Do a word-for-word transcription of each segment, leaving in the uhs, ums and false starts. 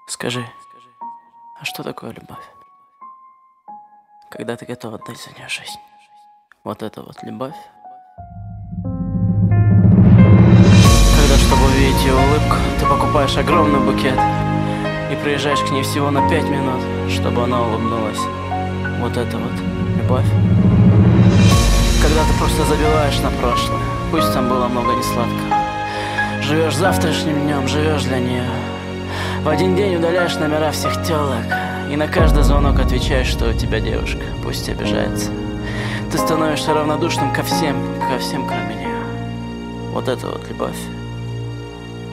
Скажи, а что такое любовь? Когда ты готов отдать за нее жизнь. Вот это вот любовь. Когда, чтобы увидеть ее улыбку, ты покупаешь огромный букет и приезжаешь к ней всего на пять минут, чтобы она улыбнулась. Вот это вот любовь. Когда ты просто забиваешь на прошлое, пусть там было много несладкого. Живешь завтрашним днем, живешь для нее. В один день удаляешь номера всех телок и на каждый звонок отвечаешь, что у тебя девушка, пусть обижается. Ты становишься равнодушным ко всем, ко всем, кроме нее. Вот это вот любовь.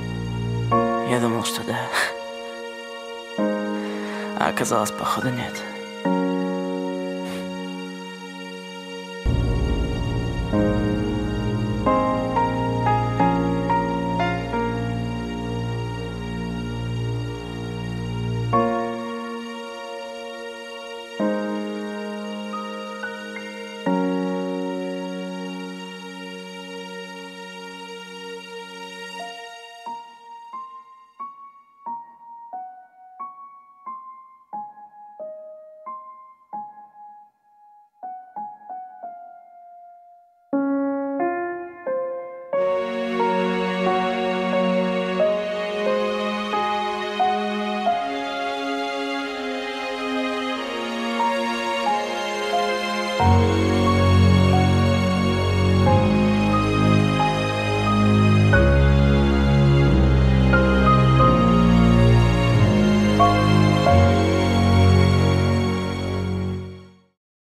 Я думал, что да, а оказалось, походу, нет.